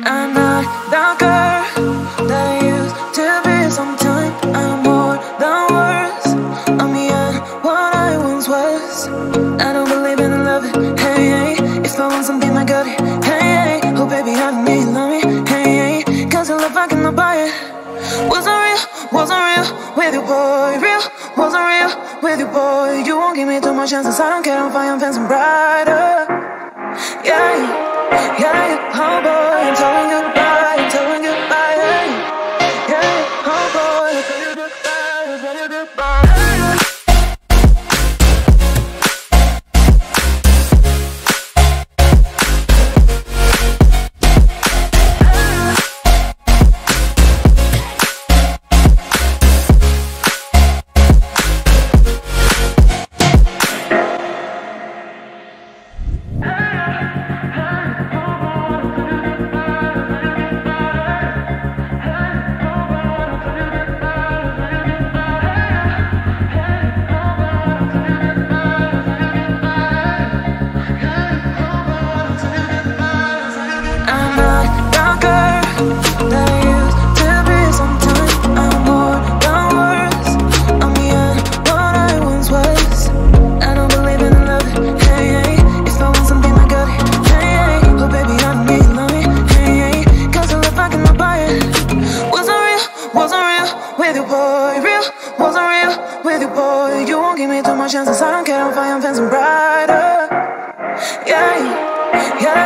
I'm not the girl that I used to be. Sometimes I'm more than words. I'm beyond what I once was. I don't believe in love, hey, hey. If I want something, I got it, hey, hey. Oh baby, I need love me, hey, hey. Cause your love, I cannot buy it. Wasn't real with you, boy. Real, wasn't real with you, boy. You won't give me too much chances. I don't care, I'm fine, I'm fancy brighter. Yeah, yeah, oh boy, I'm telling goodbye, I'm telling goodbye, yeah, yeah, oh boy, I'm telling goodbye, I'm telling goodbye. Chances, I don't care, I'm fine, I'm fancy brighter. Yeah, yeah.